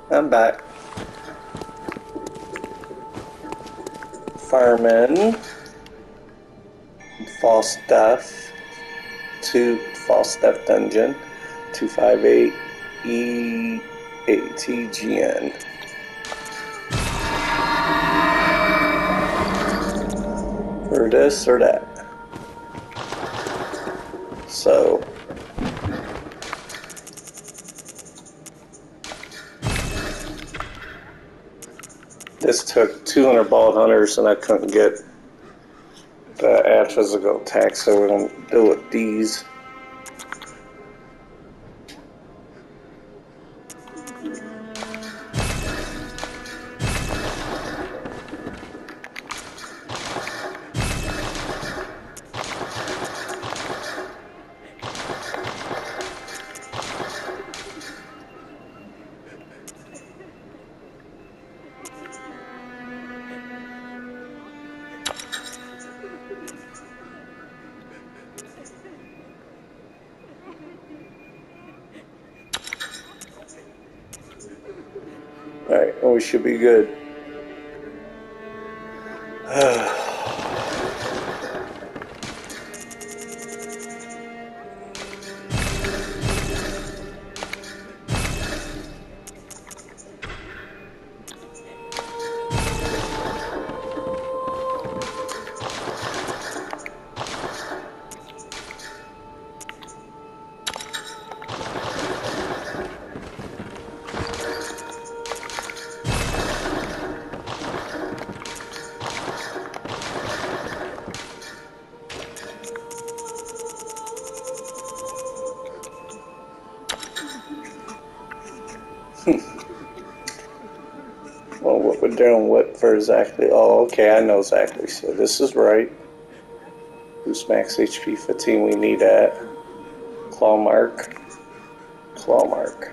I'm back. Fireman. False Death. 2 False Death Dungeon. 258 EATGN. For this or that. So. This took 200 bald hunters and I couldn't get the physical attack, so we're going to deal with these. Alright, well, we should be good. Well, what we're doing, what for exactly? Oh, okay, I know exactly. So this is right. Boost max HP 15, we need that. Claw mark. Claw mark.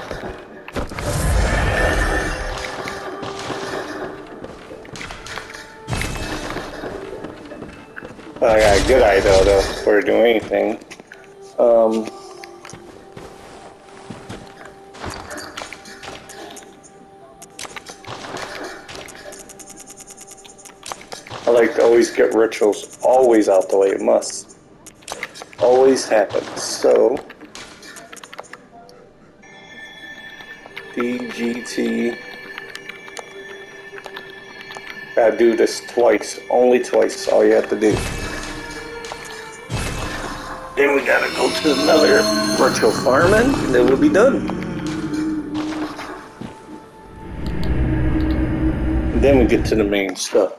I got a good idea though before doing anything. I like to always get rituals always out the way. It must always happen. So DGT. Gotta do this twice. Only twice. All you have to do. Then we gotta go to another virtual farming, and then we'll be done. And then we get to the main stuff.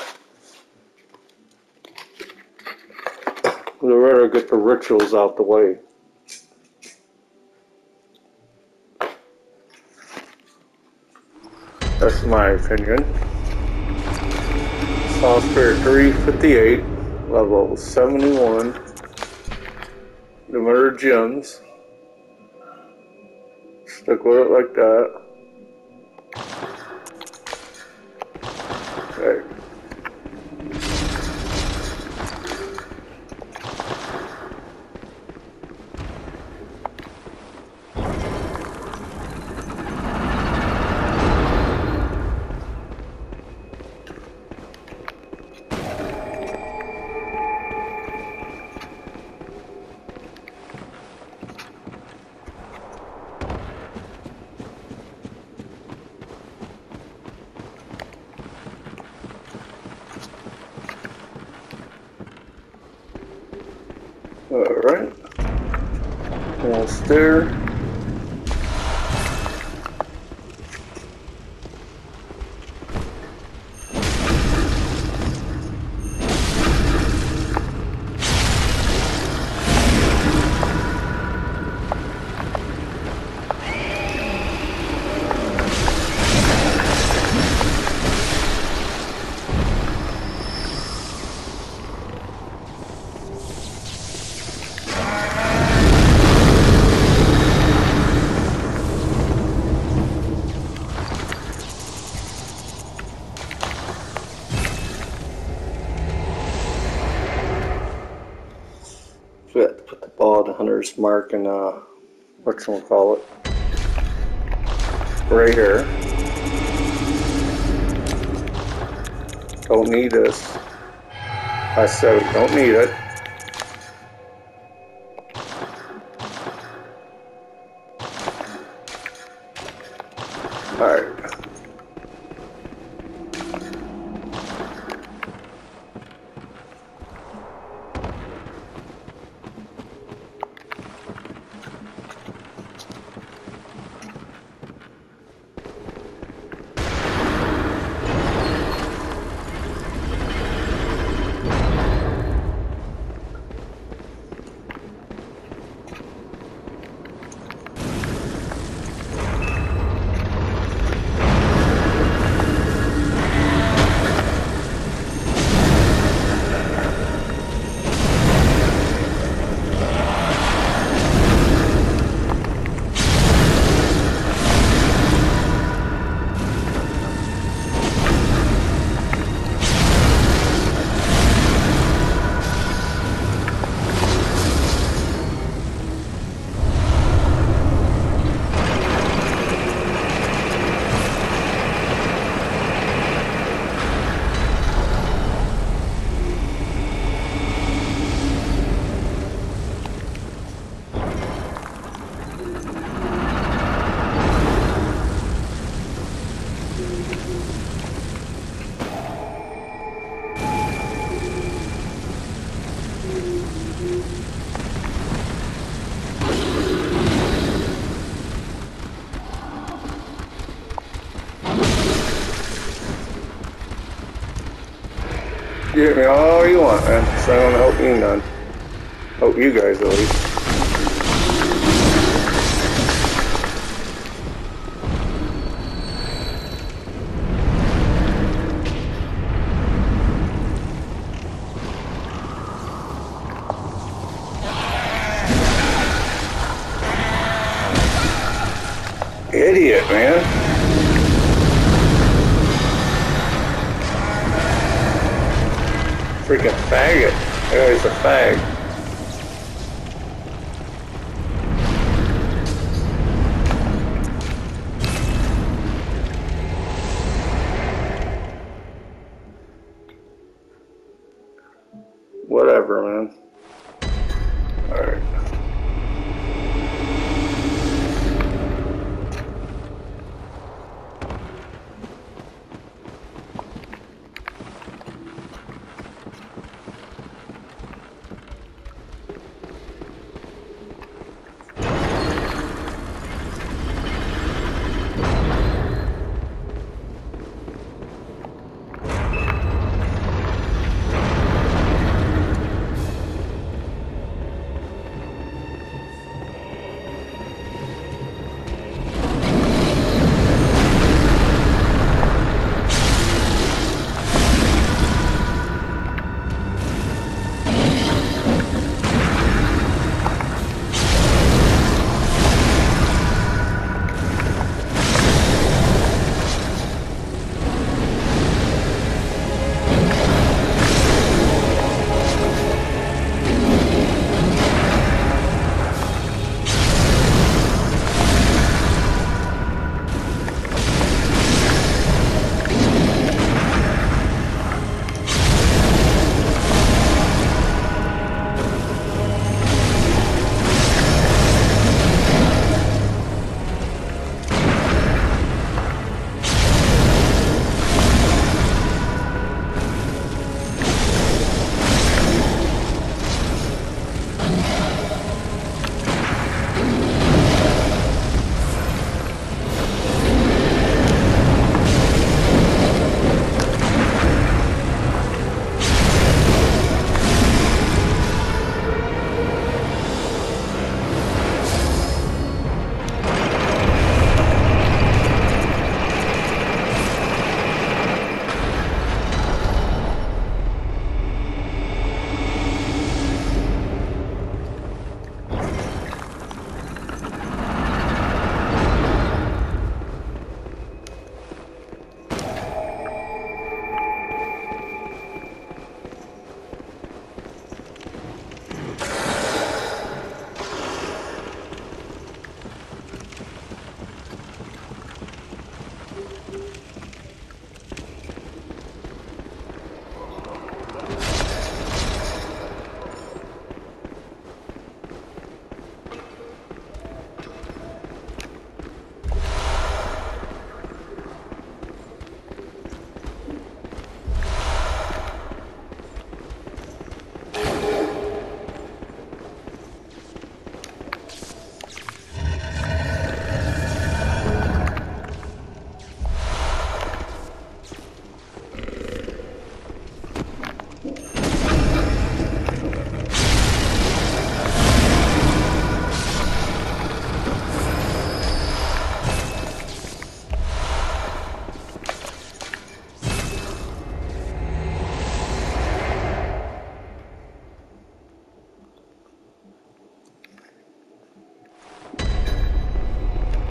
We'd rather get the rituals out the way. That's my opinion. Software 358, level 71. The murder gems. Stick with it like that. Okay. Alright. Almost there. So we have to put the ball at the hunter's mark and whatchamacallit. right here. Don't need this. I said we don't need it. Alright. Get me all you want, man. It's not gonna help me none. Help you guys at least. Idiot, man. Freaking faggot. That guy's a fag. Whatever, man. Alright.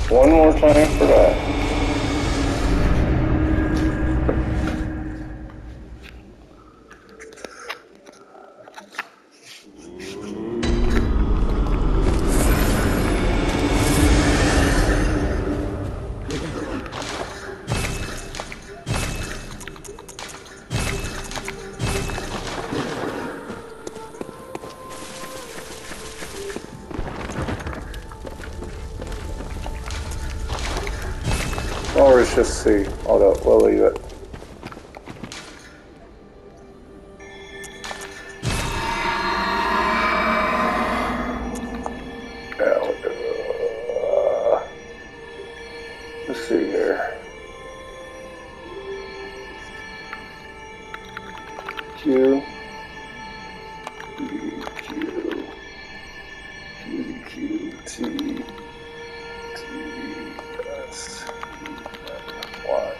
One more time for that. Or let's just see. Hold up, we'll leave it. Let's see here. Q. Q, T, S, Y.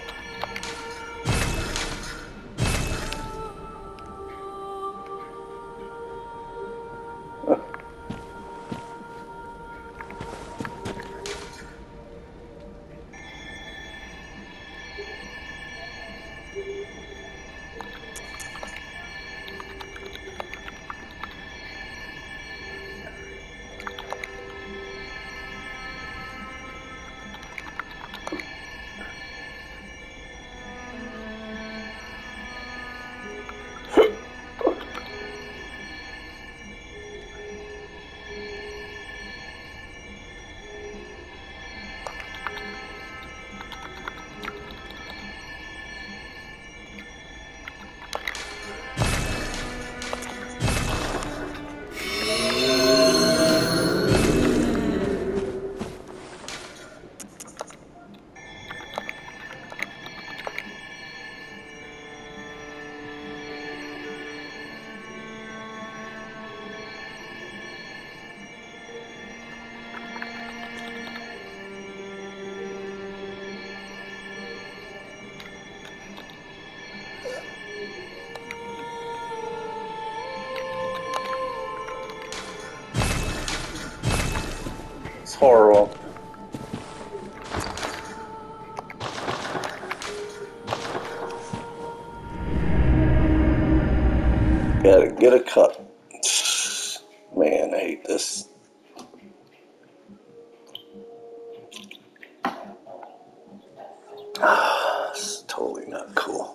It's horrible. Gotta get a cut. Man, I hate this. It's totally not cool.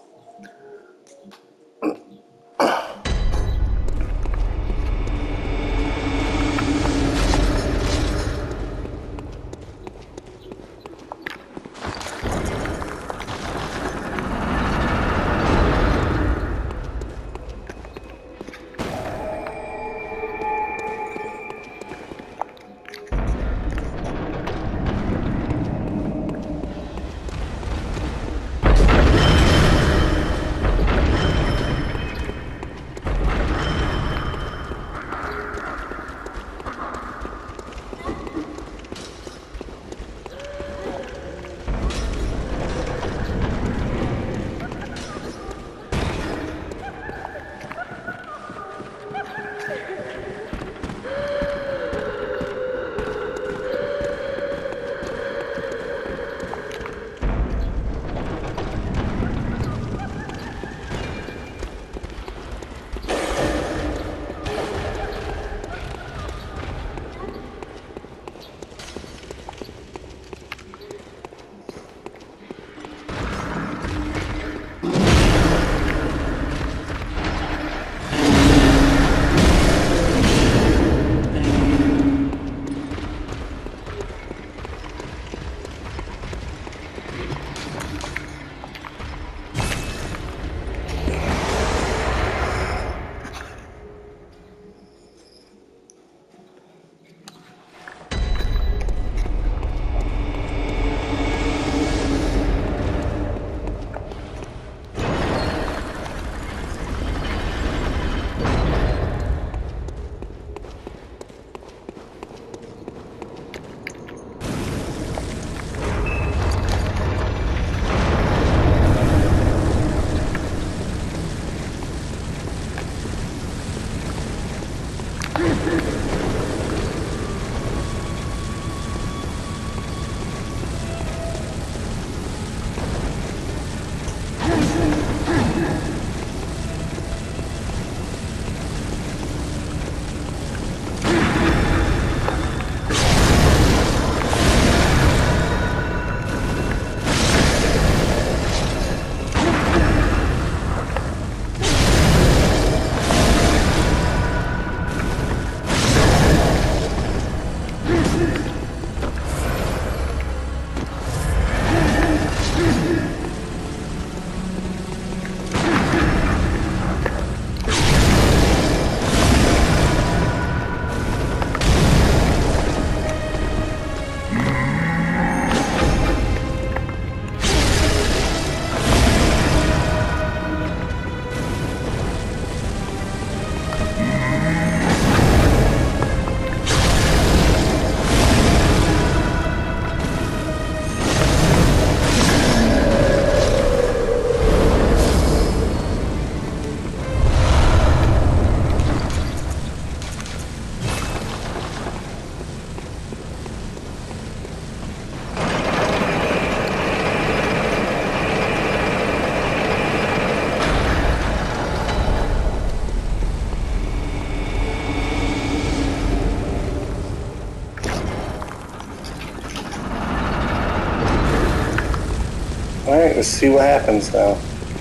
Alright, let's see what happens now.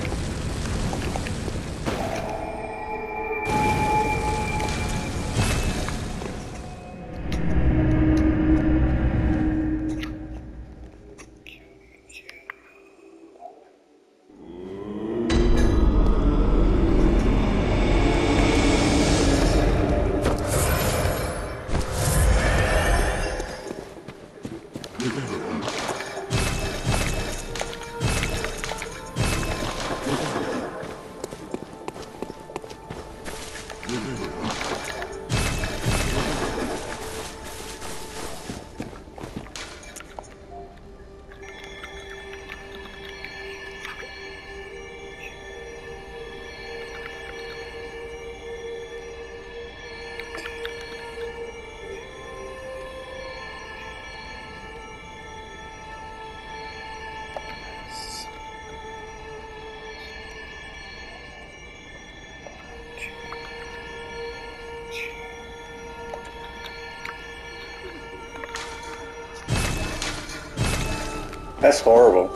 That's horrible.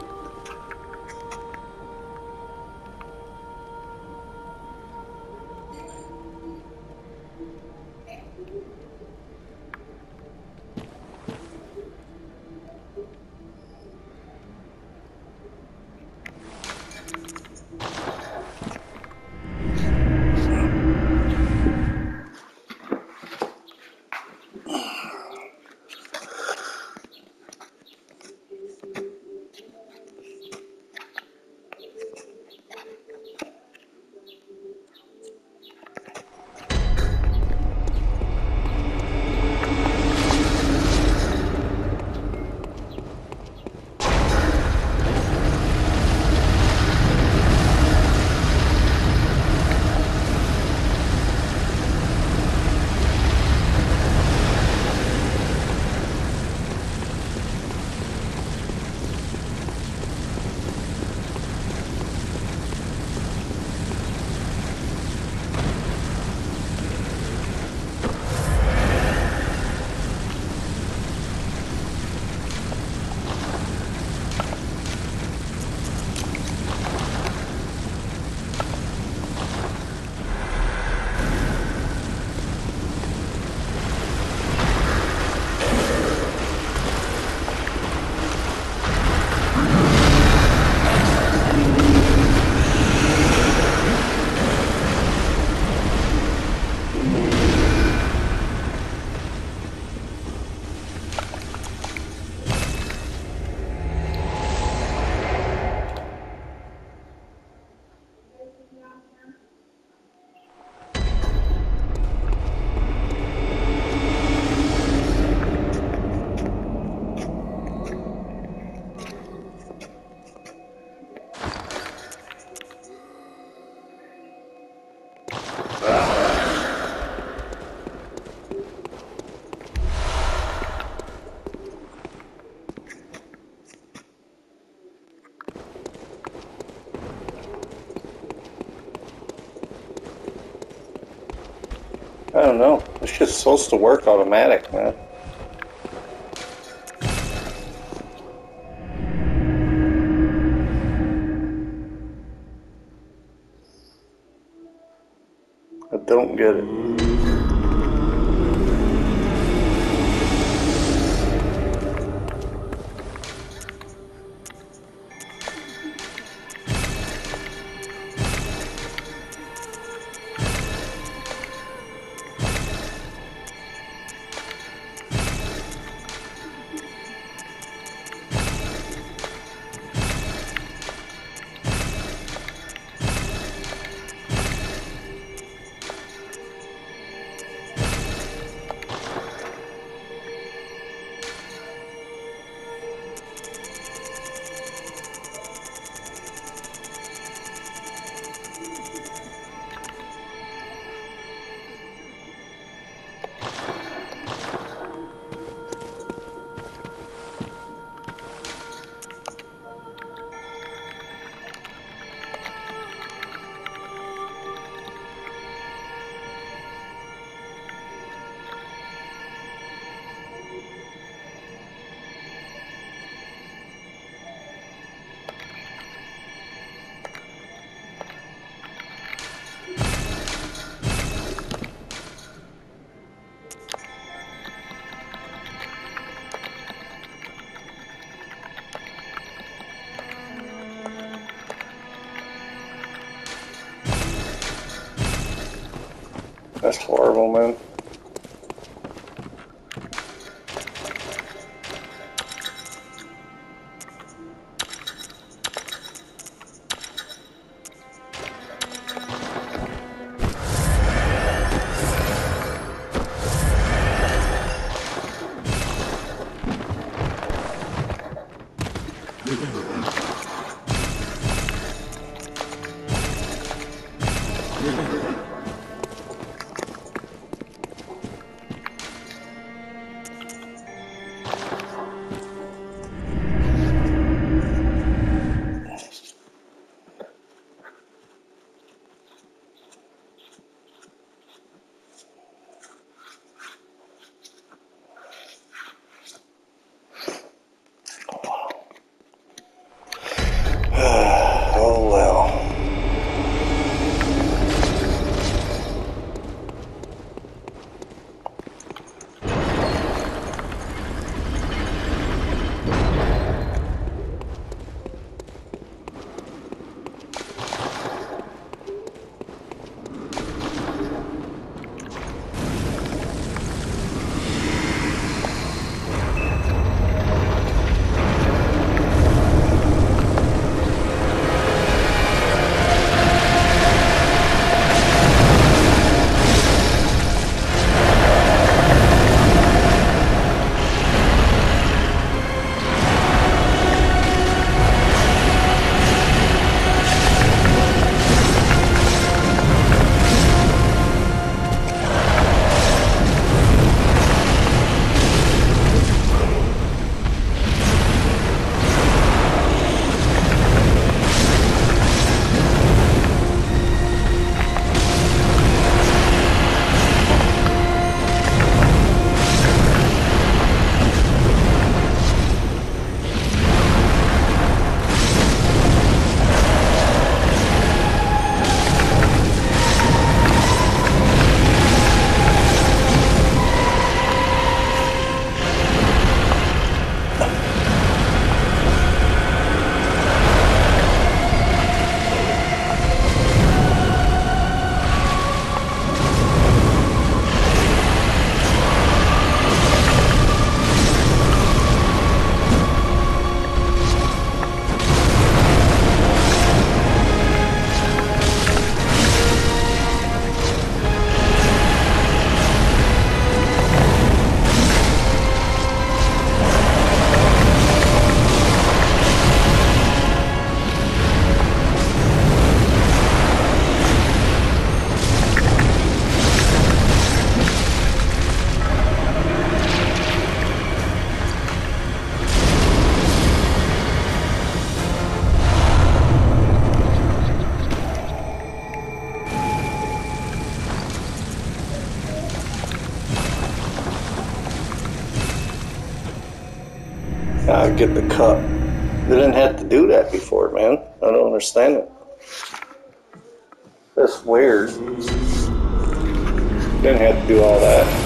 I don't know. It's just supposed to work automatic, man. I don't get it. That's horrible, man. Oh well. Get the cup. They didn't have to do that before, man. I don't understand it. That's weird. Didn't have to do all that.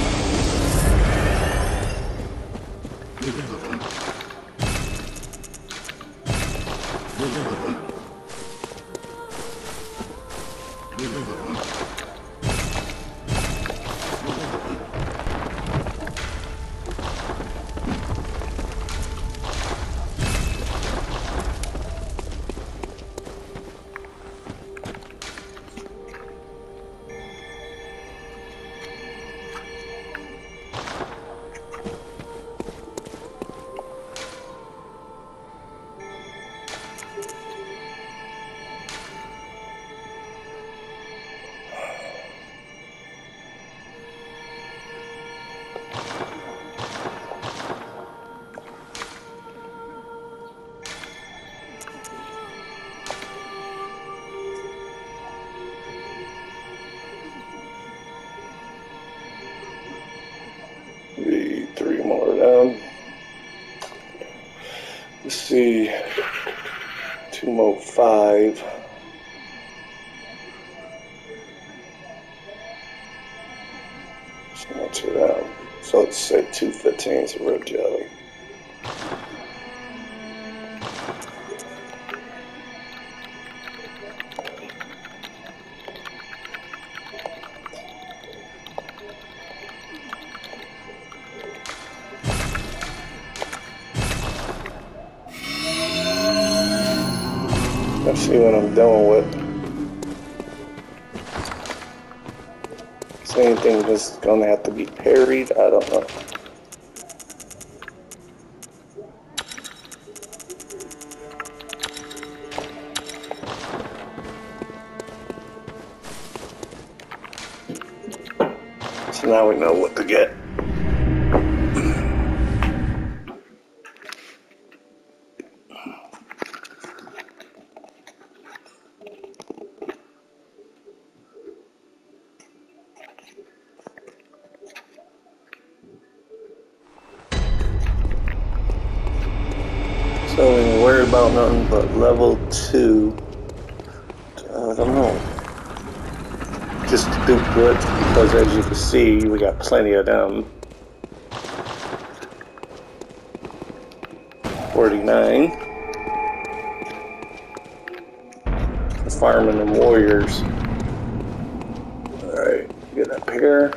Three more down. Let's see. 205. So much of that. So let's say 215 is a red jelly. Let's see what I'm doing with. Is anything just gonna have to be parried? I don't know. So now we know what to get. So we ain't worried about nothing but level 2. I don't know. Just to do good, because as you can see, we got plenty of them. 49. Farming them warriors. Alright, get up here.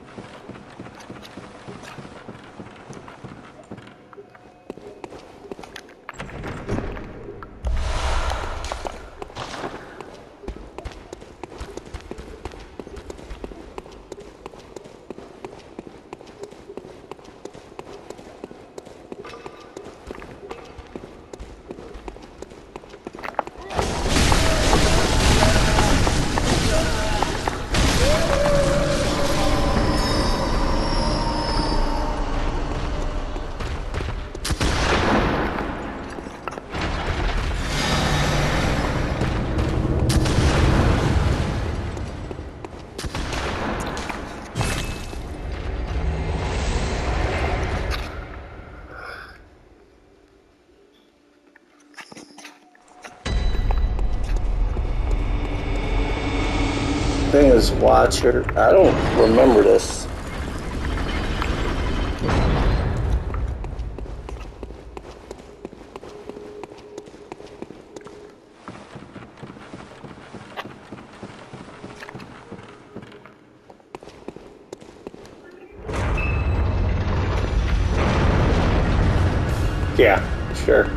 Thing is Watcher. I don't remember this. Yeah, sure.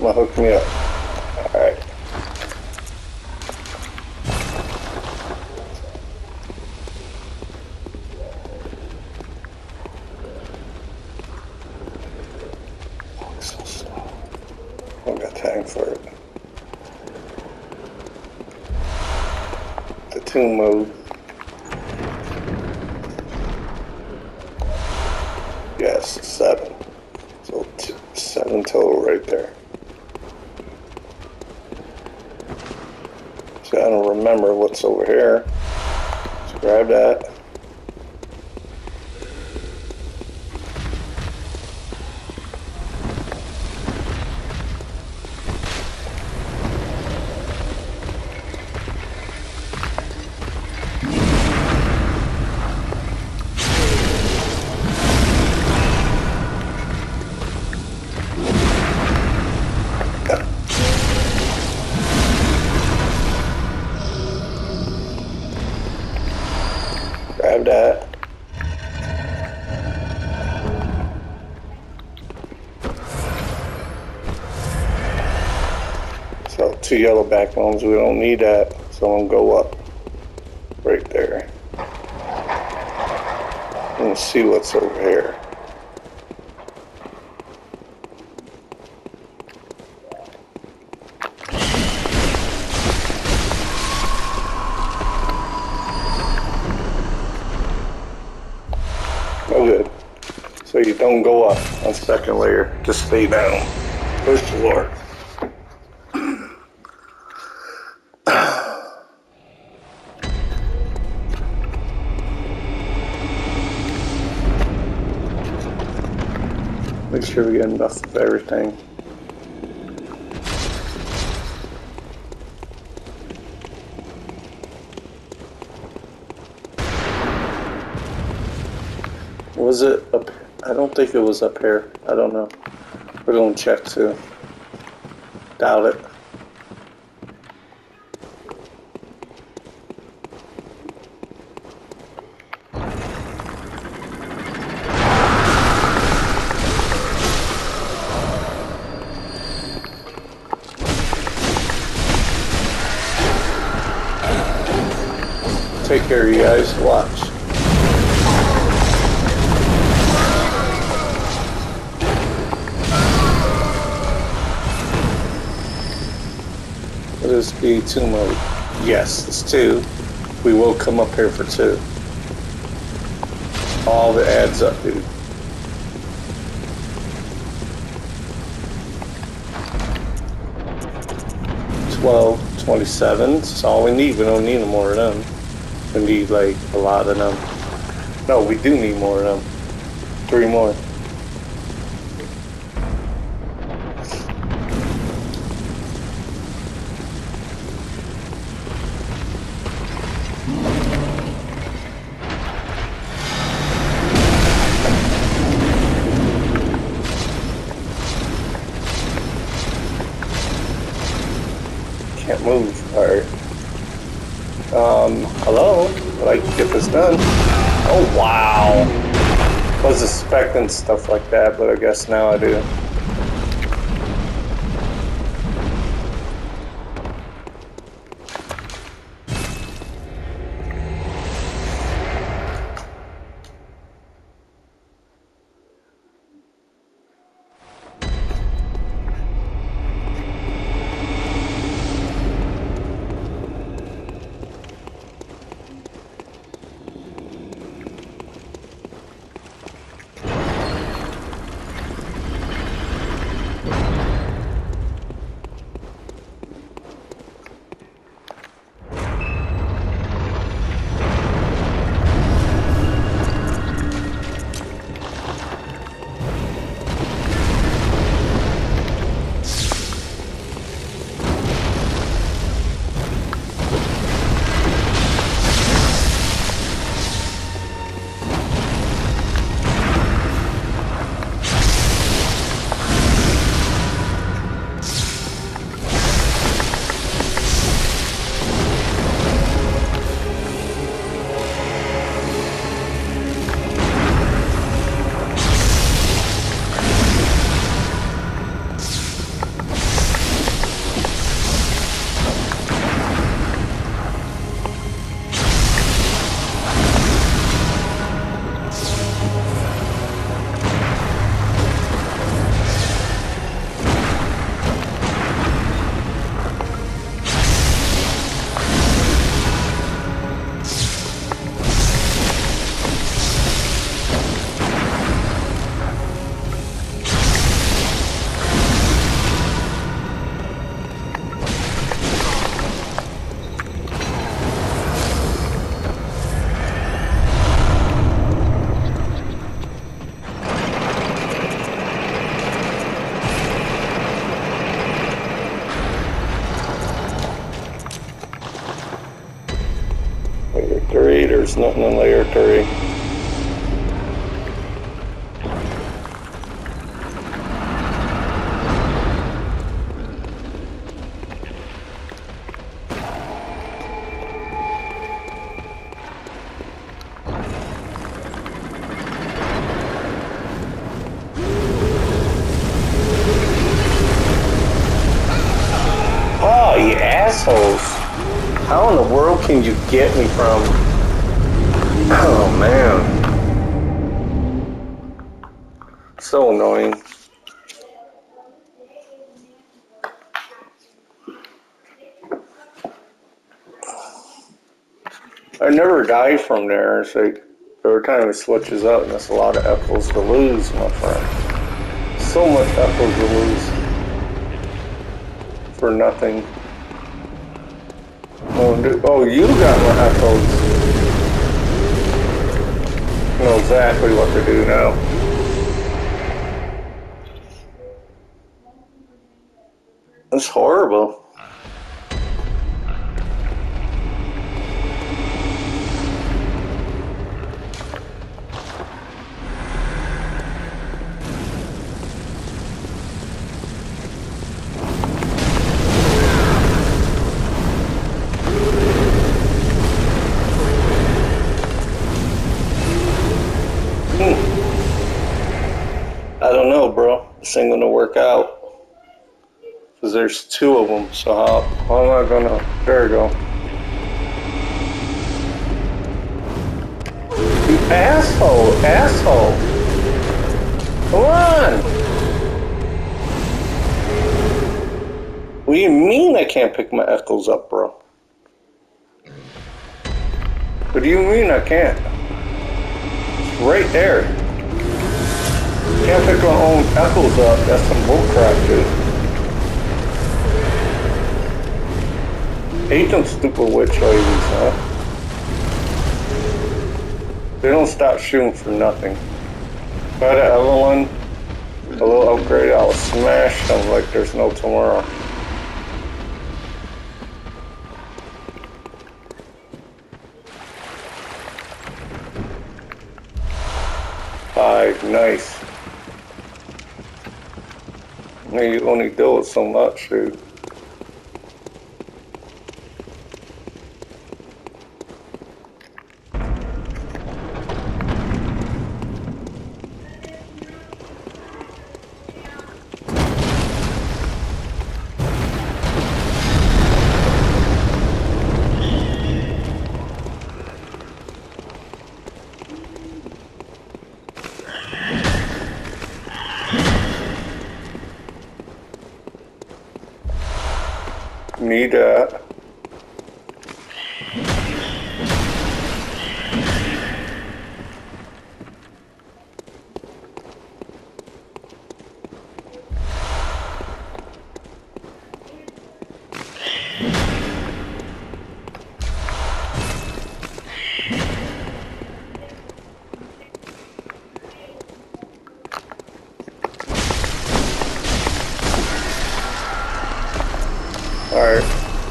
gonna hook me up. Alright. So slow. I don't got time for it. The tune mode. Yes, 7. So 7 total right there. So I don't remember what's over here. Let's grab that. Grab that. So 2 yellow backbones, we don't need that, so I'm gonna go up right there. And see what's over here. No good. So you don't go up on second layer, just stay down. First floor. Make sure we get enough of everything. Was it up? I don't think it was up here. I don't know. We're going to check too. Doubt it. Take care, you guys. Watch. Will this be 2 mode? Yes, it's 2. We will come up here for 2. All that adds up, dude. 12, 27. That's all we need. We don't need more of them. We need like a lot of them. No, we do need more of them. 3 more. Can't move. Alright. Hello? I'd like to get this done. Oh, wow. Was expecting stuff like that, but I guess now I do. nothing in layer 3. Oh, you assholes. How in the world can you get me from... Oh, man. So annoying. I never die from there. It's like every time it switches up, and that's a lot of echoes to lose, my friend. So much echoes to lose. For nothing. Oh, dude. Oh, you got my echoes. I know exactly what to do now. That's horrible. I don't know, bro. This ain't gonna work out. Because there's 2 of them, so how am I gonna... There we go. You asshole! Asshole! Come on! What do you mean I can't pick my echoes up, bro? What do you mean I can't? It's right there. Can't pick my own echoes up. That's some bullcrap, dude. Hate them stupid witch ladies, huh? They don't stop shooting for nothing. If I had an Evelyn, a little upgrade, I would smash them like there's no tomorrow. Nice. You only do it so much, dude. Need that. Alright.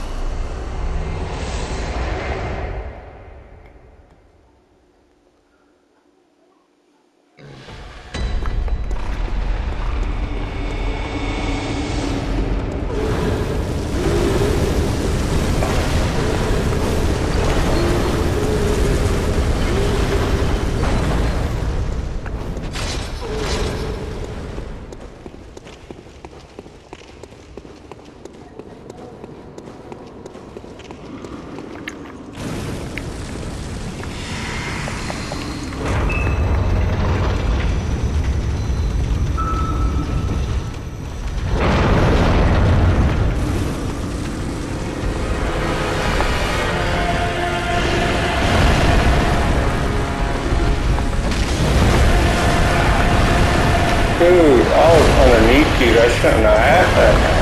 Dude, I was underneath you. I shouldn't have had that.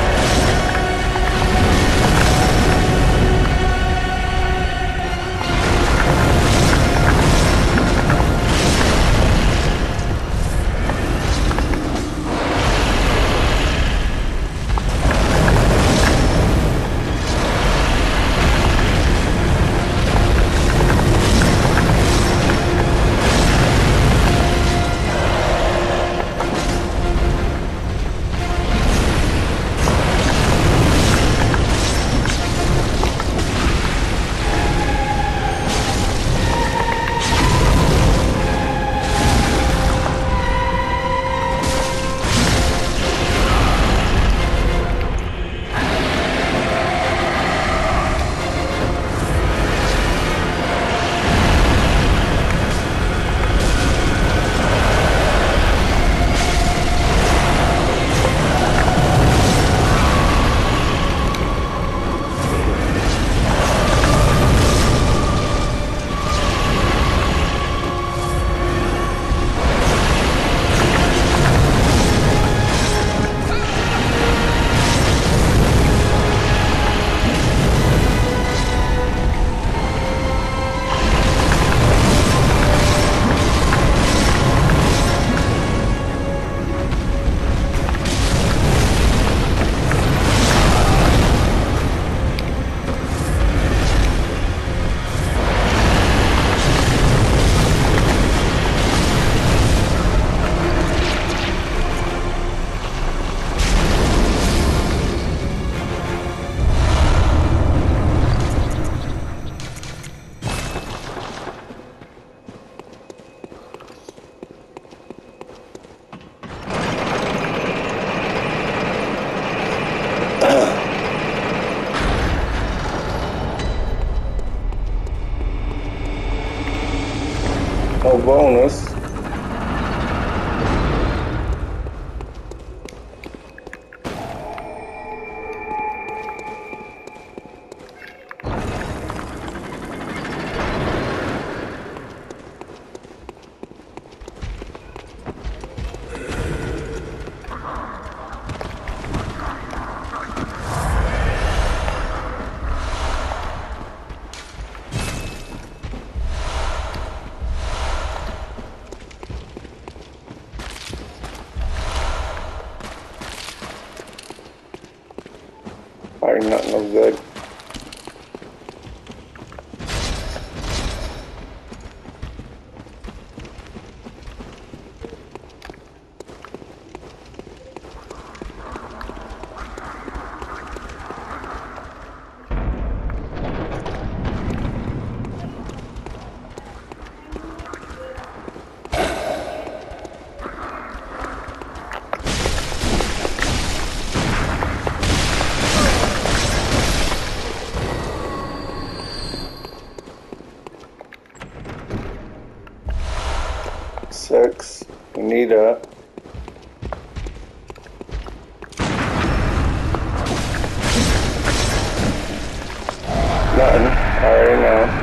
Alright, not no good. Six. We need a. Nothing. I already know.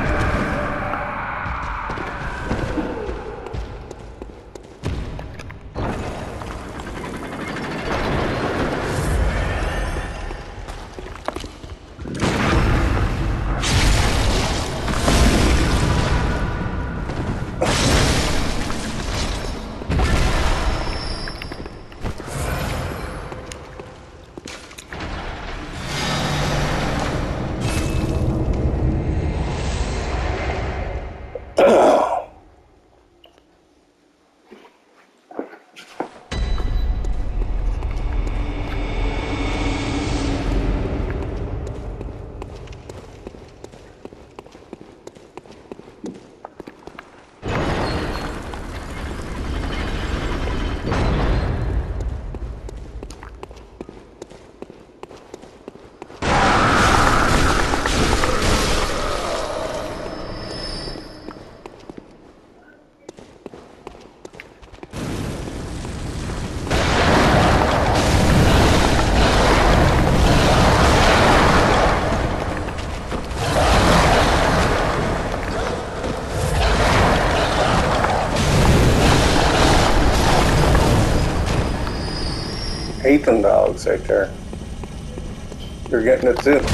Hate them dogs right there. You're getting it too.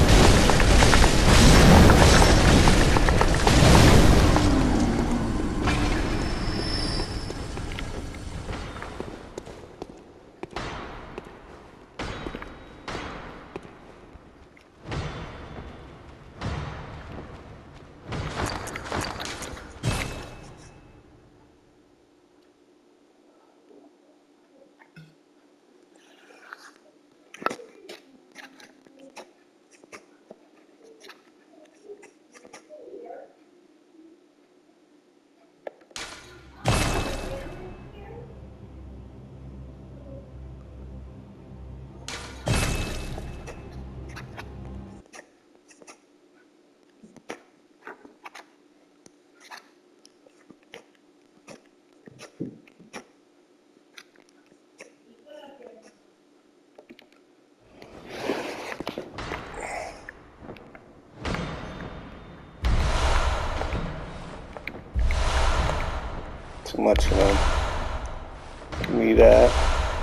Too much of them. Give me that.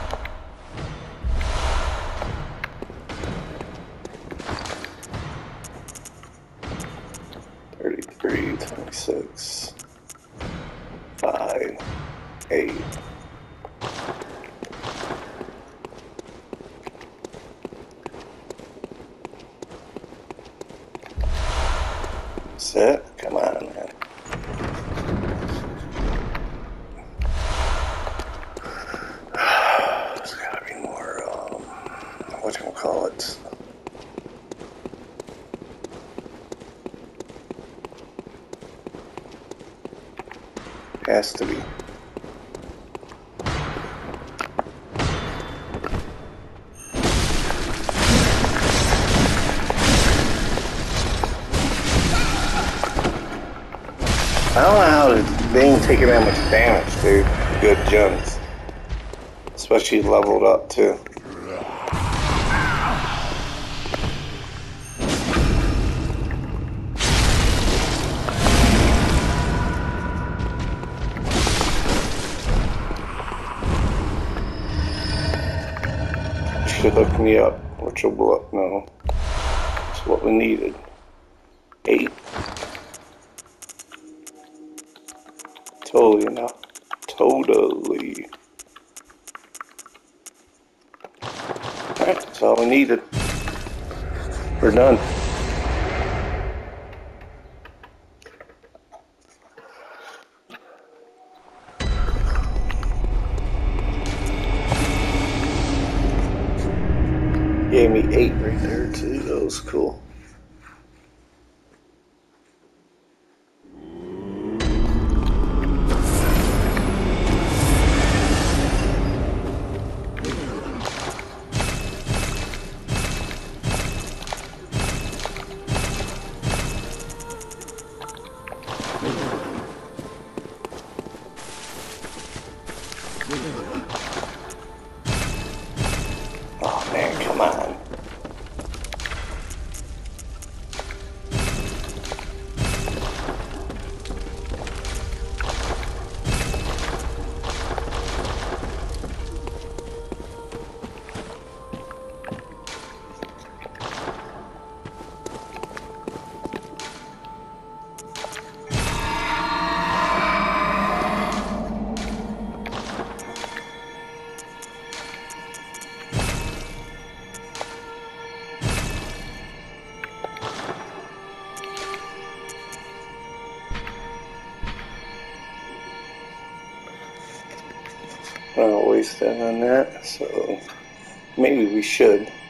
$33, $26, 5, 8. That's it? Come on, man. There's gotta be more, whatchamacallit. Has to be. I don't know how they ain't taking that much damage, dude. Good gems. Especially leveled up, too. Should look me up, which will blow up. No. That's what we needed. 8. Totally enough. Totally. Alright, that's all we needed. We're done. Gave me 8 right there too. That was cool. Oh man, come on. I don't waste that on that, so maybe we should.